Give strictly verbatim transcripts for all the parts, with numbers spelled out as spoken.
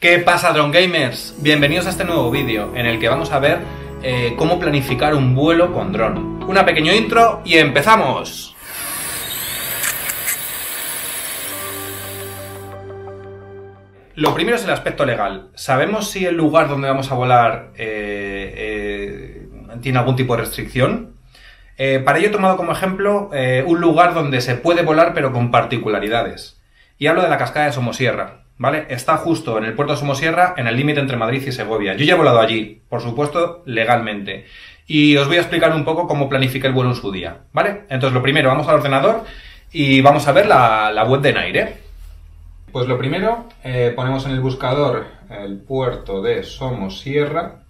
¿Qué pasa, Drone Gamers? Bienvenidos a este nuevo vídeo en el que vamos a ver eh, cómo planificar un vuelo con dron. Una pequeña intro y ¡empezamos! Lo primero es el aspecto legal. ¿Sabemos si el lugar donde vamos a volar eh, eh, tiene algún tipo de restricción? Eh, para ello he tomado como ejemplo eh, un lugar donde se puede volar pero con particularidades. Y hablo de la cascada de Somosierra. ¿Vale? Está justo en el puerto de Somosierra, en el límite entre Madrid y Segovia. Yo ya he volado allí, por supuesto, legalmente. Y os voy a explicar un poco cómo planifiqué el vuelo en su día, ¿vale? Entonces, lo primero, vamos al ordenador y vamos a ver la, la web de Nair. Pues lo primero, eh, ponemos en el buscador el puerto de Somosierra.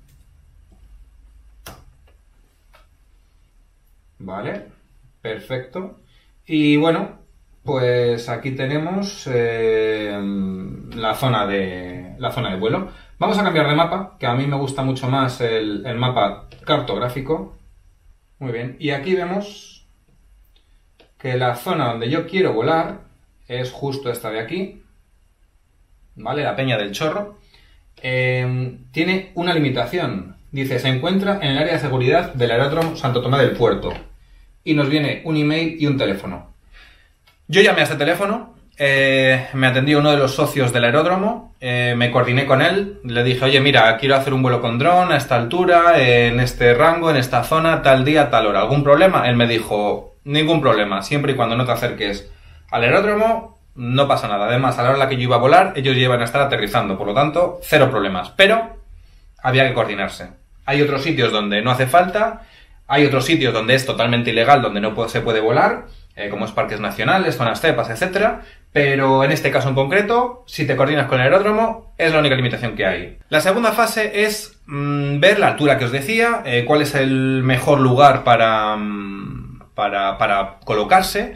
Vale, perfecto. Y bueno, pues aquí tenemos eh, la zona de la zona de vuelo. Vamos a cambiar de mapa, que a mí me gusta mucho más el, el mapa cartográfico. Muy bien, y aquí vemos que la zona donde yo quiero volar es justo esta de aquí, ¿vale? La Peña del Chorro. Eh, tiene una limitación. Dice, se encuentra en el área de seguridad del aeródromo Santo Tomás del Puerto. Y nos viene un email y un teléfono. Yo llamé a este teléfono, eh, me atendió uno de los socios del aeródromo, eh, me coordiné con él, le dije, oye, mira, quiero hacer un vuelo con dron a esta altura, eh, en este rango, en esta zona, tal día, tal hora. ¿Algún problema? Él me dijo, ningún problema, siempre y cuando no te acerques al aeródromo, no pasa nada. Además, a la hora en la que yo iba a volar, ellos ya iban a estar aterrizando, por lo tanto, cero problemas. Pero había que coordinarse. Hay otros sitios donde no hace falta, hay otros sitios donde es totalmente ilegal, donde no se puede volar, Eh, como es parques nacionales, zonas cepas, etcétera. Pero en este caso en concreto, si te coordinas con el aeródromo, es la única limitación que hay. La segunda fase es mmm, ver la altura que os decía, eh, cuál es el mejor lugar para, mmm, para, para colocarse,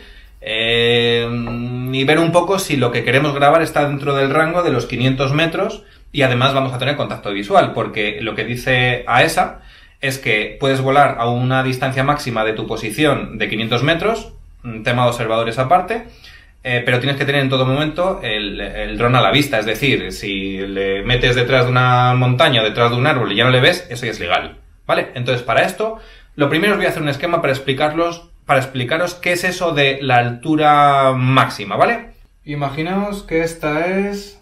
eh, y ver un poco si lo que queremos grabar está dentro del rango de los quinientos metros y además vamos a tener contacto visual, porque lo que dice AESA es que puedes volar a una distancia máxima de tu posición de quinientos metros, un tema de observadores aparte, eh, pero tienes que tener en todo momento el, el dron a la vista, es decir, si le metes detrás de una montaña o detrás de un árbol y ya no le ves, eso ya es legal, ¿vale? Entonces, para esto, lo primero os voy a hacer un esquema para explicarlos, para explicaros qué es eso de la altura máxima, ¿vale? Imaginaos que esta es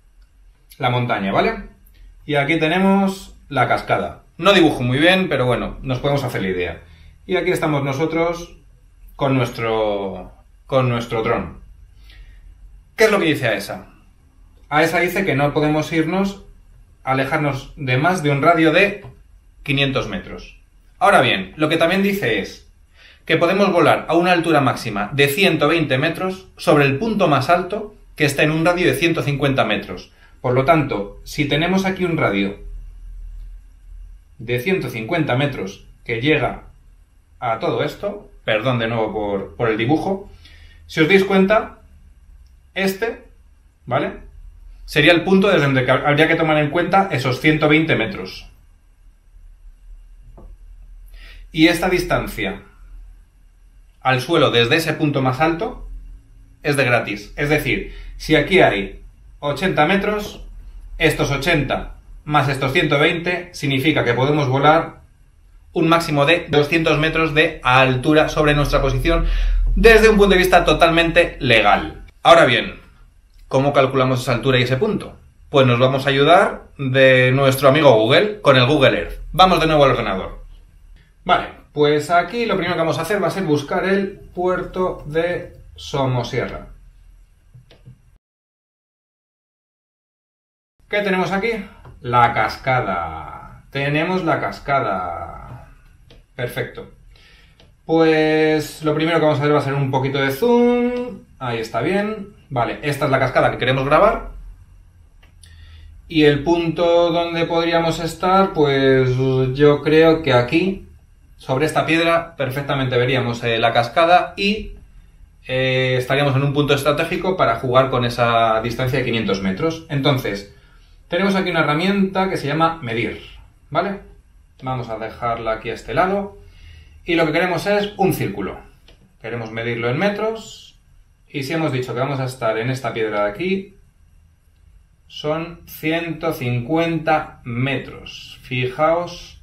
la montaña, ¿vale? Y aquí tenemos la cascada. No dibujo muy bien, pero bueno, nos podemos hacer la idea. Y aquí estamos nosotros con nuestro, con nuestro dron. ¿Qué es lo que dice AESA? AESA dice que no podemos irnos, alejarnos de más de un radio de quinientos metros. Ahora bien, lo que también dice es que podemos volar a una altura máxima de ciento veinte metros sobre el punto más alto que está en un radio de ciento cincuenta metros. Por lo tanto, si tenemos aquí un radio de ciento cincuenta metros que llega a todo esto, perdón de nuevo por, por el dibujo, si os dais cuenta, este, ¿vale? Sería el punto desde donde habría que tomar en cuenta esos ciento veinte metros. Y esta distancia al suelo desde ese punto más alto es de gratis. Es decir, si aquí hay ochenta metros, estos ochenta más estos ciento veinte significa que podemos volar un máximo de doscientos metros de altura sobre nuestra posición desde un punto de vista totalmente legal. Ahora bien, ¿cómo calculamos esa altura y ese punto? Pues nos vamos a ayudar de nuestro amigo Google con el Google Earth. Vamos de nuevo al ordenador. Vale, pues aquí lo primero que vamos a hacer va a ser buscar el puerto de Somosierra. ¿Qué tenemos aquí? La cascada. Tenemos la cascada. Perfecto. Pues lo primero que vamos a hacer va a ser un poquito de zoom. Ahí está bien. Vale, esta es la cascada que queremos grabar. Y el punto donde podríamos estar, pues yo creo que aquí, sobre esta piedra, perfectamente veríamos eh, la cascada y eh, estaríamos en un punto estratégico para jugar con esa distancia de quinientos metros. Entonces, tenemos aquí una herramienta que se llama medir, ¿vale? Vamos a dejarla aquí a este lado. Y lo que queremos es un círculo. Queremos medirlo en metros. Y si hemos dicho que vamos a estar en esta piedra de aquí, son ciento cincuenta metros. Fijaos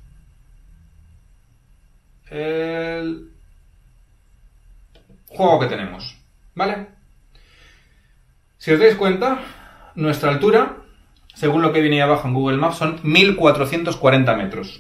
el juego que tenemos, ¿vale? Si os dais cuenta, nuestra altura, según lo que viene ahí abajo en Google Maps, son mil cuatrocientos cuarenta metros.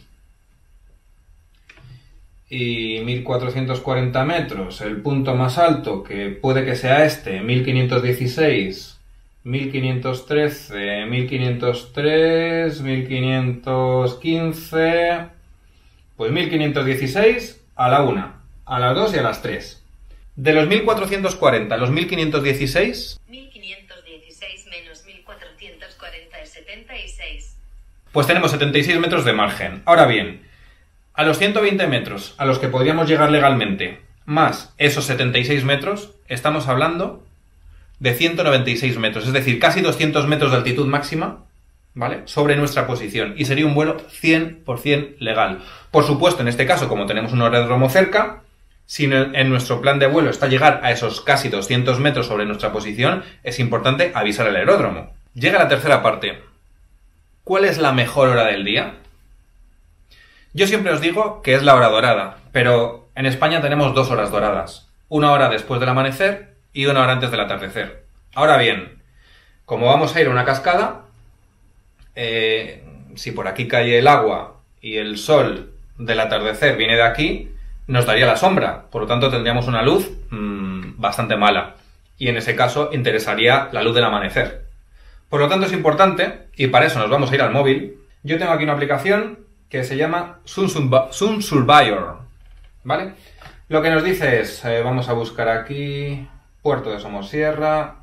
Y mil cuatrocientos cuarenta metros, el punto más alto, que puede que sea este, mil quinientos dieciséis, mil quinientos trece, mil quinientos tres, mil quinientos quince... Pues mil quinientos dieciséis a la una, a las dos y a las tres. De los mil cuatrocientos cuarenta a los mil quinientos dieciséis... mil quinientos dieciséis menos mil cuatrocientos cuarenta es setenta y seis. Pues tenemos setenta y seis metros de margen. Ahora bien, a los ciento veinte metros a los que podríamos llegar legalmente, más esos setenta y seis metros, estamos hablando de ciento noventa y seis metros, es decir, casi doscientos metros de altitud máxima, ¿vale?, sobre nuestra posición, y sería un vuelo cien por cien legal. Por supuesto, en este caso, como tenemos un aeródromo cerca, si en nuestro plan de vuelo está llegar a esos casi doscientos metros sobre nuestra posición, es importante avisar al aeródromo. Llega la tercera parte. ¿Cuál es la mejor hora del día? Yo siempre os digo que es la hora dorada, pero en España tenemos dos horas doradas. Una hora después del amanecer y una hora antes del atardecer. Ahora bien, como vamos a ir a una cascada, eh, si por aquí cae el agua y el sol del atardecer viene de aquí, nos daría la sombra. Por lo tanto, tendríamos una luz mmm, bastante mala. Y en ese caso, interesaría la luz del amanecer. Por lo tanto, es importante, y para eso nos vamos a ir al móvil. Yo tengo aquí una aplicación que se llama Sun Surveyor, ¿vale? Lo que nos dice es, eh, vamos a buscar aquí, Puerto de Somosierra.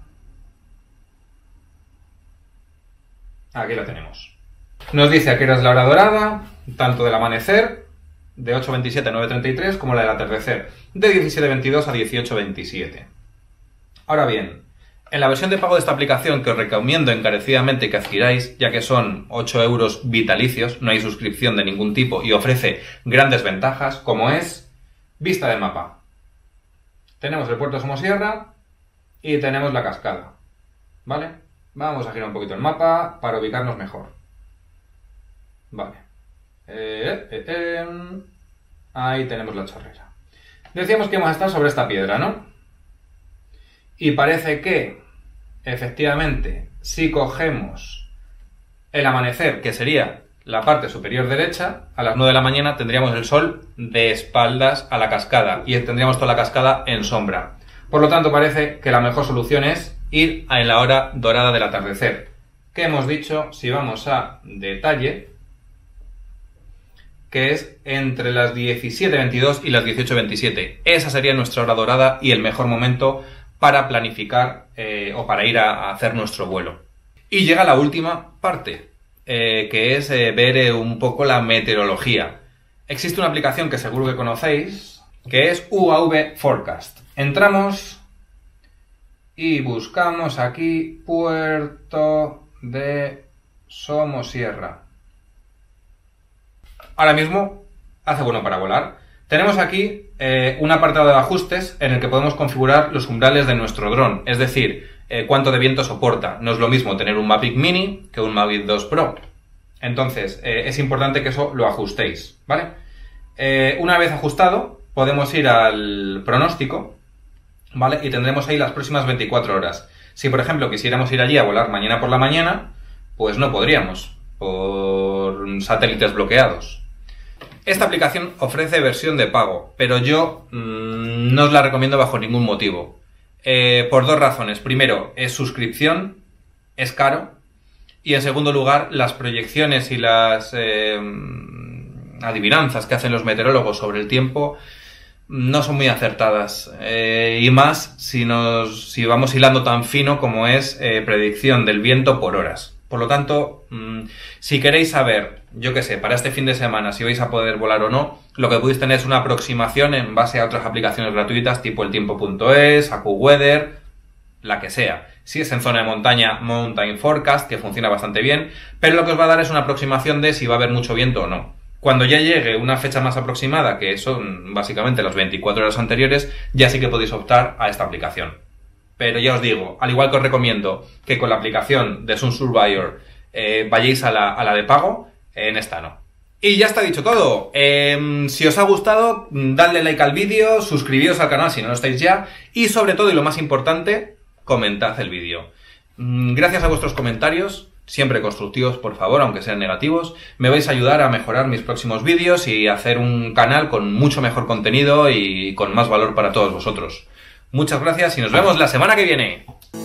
Aquí lo tenemos. Nos dice a qué hora es la hora dorada, tanto del amanecer, de ocho veintisiete a nueve treinta y tres, como la del atardecer, de diecisiete veintidós a dieciocho veintisiete. Ahora bien, en la versión de pago de esta aplicación, que os recomiendo encarecidamente que adquiráis, ya que son ocho euros vitalicios, no hay suscripción de ningún tipo y ofrece grandes ventajas, como es vista de mapa. Tenemos el puerto de Somosierra y tenemos la cascada, ¿vale? Vamos a girar un poquito el mapa para ubicarnos mejor. Vale. Eh, eh, eh. Ahí tenemos la chorrera. Decíamos que íbamos a estar sobre esta piedra, ¿no? Y parece que, efectivamente, si cogemos el amanecer, que sería la parte superior derecha, a las nueve de la mañana tendríamos el sol de espaldas a la cascada y tendríamos toda la cascada en sombra. Por lo tanto, parece que la mejor solución es ir en la hora dorada del atardecer. Que hemos dicho, si vamos a detalle, que es entre las diecisiete veintidós y las dieciocho veintisiete. Esa sería nuestra hora dorada y el mejor momento para planificar eh, o para ir a, a hacer nuestro vuelo. Y llega la última parte, eh, que es eh, ver eh, un poco la meteorología. Existe una aplicación que seguro que conocéis, que es U A V Forecast. Entramos y buscamos aquí Puerto de Somosierra. Ahora mismo hace bueno para volar. Tenemos aquí eh, un apartado de ajustes en el que podemos configurar los umbrales de nuestro dron, es decir, eh, cuánto de viento soporta. No es lo mismo tener un Mavic Mini que un Mavic dos Pro. Entonces, eh, es importante que eso lo ajustéis, ¿vale? Eh, una vez ajustado, podemos ir al pronóstico, ¿vale? Y tendremos ahí las próximas veinticuatro horas. Si, por ejemplo, quisiéramos ir allí a volar mañana por la mañana, pues no podríamos, por satélites bloqueados. Esta aplicación ofrece versión de pago, pero yo mmm, no os la recomiendo bajo ningún motivo. Eh, por dos razones. Primero, es suscripción, es caro. Y en segundo lugar, las proyecciones y las eh, adivinanzas que hacen los meteorólogos sobre el tiempo no son muy acertadas. Eh, y más si, nos, si vamos hilando tan fino como es eh, predicción del viento por horas. Por lo tanto, mmm, si queréis saber, yo qué sé, para este fin de semana, si vais a poder volar o no, lo que podéis tener es una aproximación en base a otras aplicaciones gratuitas tipo el tiempo punto es, AccuWeather, la que sea. Si es en zona de montaña, Mountain Forecast, que funciona bastante bien, pero lo que os va a dar es una aproximación de si va a haber mucho viento o no. Cuando ya llegue una fecha más aproximada, que son básicamente las veinticuatro horas anteriores, ya sí que podéis optar a esta aplicación. Pero ya os digo, al igual que os recomiendo que con la aplicación de Sun Survivor eh, vayáis a la, a la de pago, en esta no. Y ya está dicho todo. Eh, si os ha gustado, dadle like al vídeo, suscribíos al canal si no lo estáis ya, y sobre todo, y lo más importante, comentad el vídeo. Gracias a vuestros comentarios, siempre constructivos, por favor, aunque sean negativos, me vais a ayudar a mejorar mis próximos vídeos y a hacer un canal con mucho mejor contenido y con más valor para todos vosotros. Muchas gracias y nos vemos la semana que viene.